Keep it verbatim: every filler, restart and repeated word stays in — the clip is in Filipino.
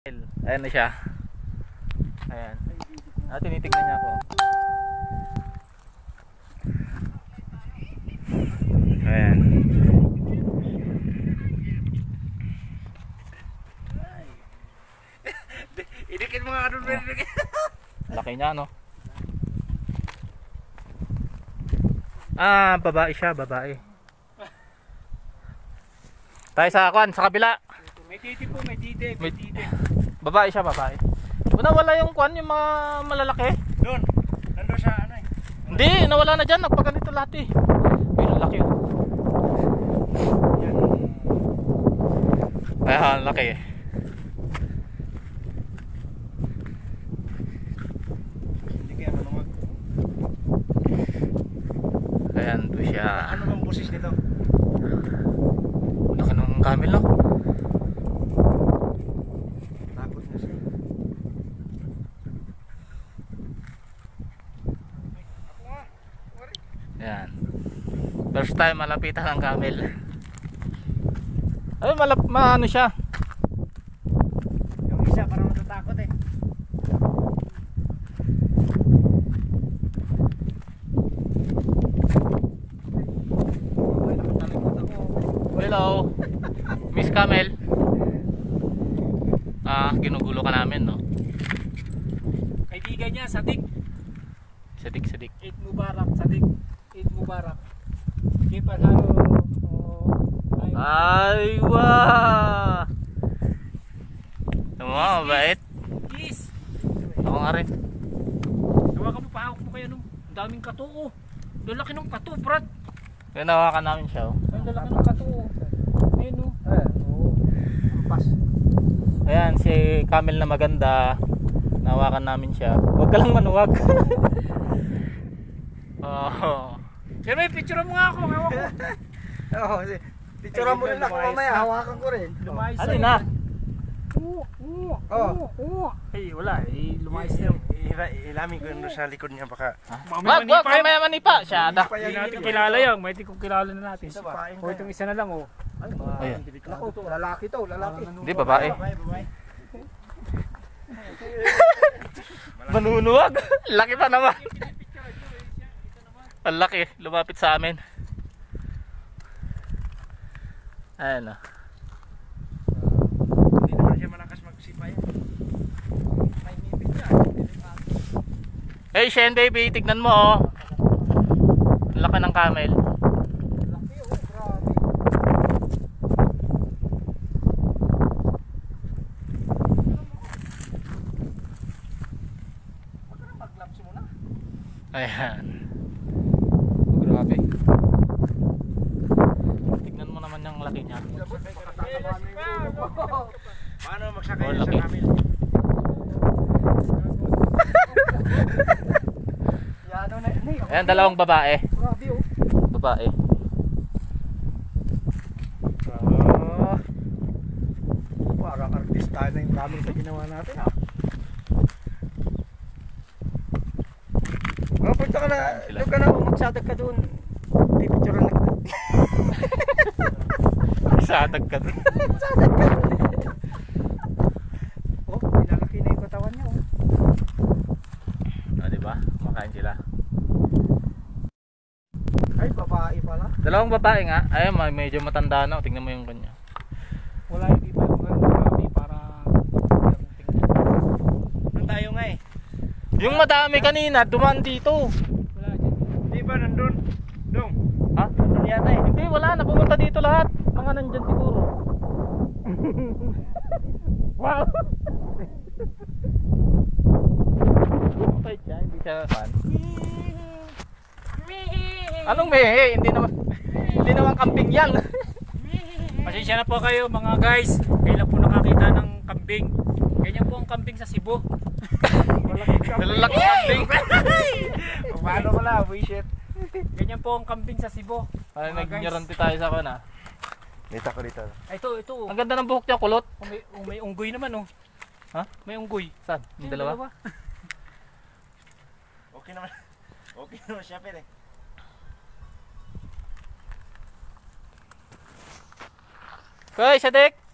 Ayan na siya. Ayan. Ah, tinitignan niya ako. Ayan. Idikit mga ano oh. Laki niya, no? Ah, babae siya, babae. Tayo sa kwan, sa kabila. May titi po, may titi, may titi. Babae siya, babae. Nawala yung kwan, yung mga malalaki. Doon, nandun sa ano eh. Hindi, nawala na dyan, nagpaganito lahat eh. Ayun, laki oh. Ayan, laki eh. Hindi kaya malungag. Ayan, doon siya. Ano bang busis nito? Laki ng camel, no? Takot na siya. Ayan. First time malapitan ng camel. Ay, malap, maano siya. Yung isa parang natatakot eh. Hello, Miss Camel. Ah, ginugulo ka namin, no? Kaibigan niya, Sadik. Sadik, sadik. Eid Mubarak, Sadik. Eid Mubarak. Hindi pa ano. Ay, wah. Tama, mabait. Yes. Ako nga rin. Gawa ka mo, pahawak mo kayo nung daming kato. Oh. Lalaki ng kato, Brad. Kaya nawakan namin siya, oh. Ay, lalaki ng kato. Ayun, oh. Ampas. Ayan, si camel na maganda. Nawakan namin siya. Huwag ka lang manuwag. Oh. Sir, may picture mo nga ako. Hawak ko. Oo, picturean mo rin ako mamaya, hawakan ko rin. Lumayas Ano na? Oo, oo, Oh. oo, oo. Ay, wala. Eh, lumayas na yun. Ilamin ko yun sa likod niya baka. Wag, wag, mamaya manipa. Siya, da. Hindi natin kilala yan. May di kong kilala na natin. Sipain O itong isa na lang, oh. Ayan. Naku, lalaki to, lalaki. Hindi, babae. Babae, babae. Manunuwag. Laki pa naman. Ang laki, lumapit sa amin. Ayan, oh. Hindi naman siya malakas magsipa yan. May ngipin siya. Hey Shen baby, tignan mo, oh. Ang laki ng camel. Laki oh, grabe. Huwag ka na mag-laps muna. Ayan. Grabe. Tignan mo naman yung laki niya. Paano magsakay Oh, niya laki. sa camel? Yan o na, na. Ayan, dalawang babae. Grabe oh. Babae. Ah, parang artista na yung camel sa ginawa natin ah. Oh, punta ka na, doon ka na, magsadag ka doon. Pipicturean na ka. Sadag ka dun. Magsadag ka doon. Oh, nilalaki na yung katawan niya oh. O, diba? Kumakain sila. Ay, babae pala. Dalawang babae nga. Ayun, may- medyo matanda na. Tingnan mo yung kanya. Wala yung iba yung mga marami para tingnan. Doon tayo nga eh. Yung madami kanina, dumaan dito. Wala dyan. Di ba nandun? Dong. Ha? Nandun yata eh. Hindi, wala na. Pumunta dito lahat. Mga nandyan siguro. Wow! Okay siya, hindi siya fan. Anong mehe? Hindi naman, hindi naman kambing yan. Pasensya na po kayo mga guys. Kailan po nakakita ng kambing. Ganyan po ang kambing sa Cebu. Lalaki kambing. Paano pala? Wishet. Ganyan po ang kambing sa Cebu. Ay, Mga guys. nag-guarantee tayo sa kana. Dito ko dito. Ay, ito, ito. Ang ganda ng buhok niya, kulot. Oh, may, oh, may unggoy naman oh. Ha? May unggoy. Saan? Yung dalawa? Okay naman. Okay naman siya pere. Okay, Sadik.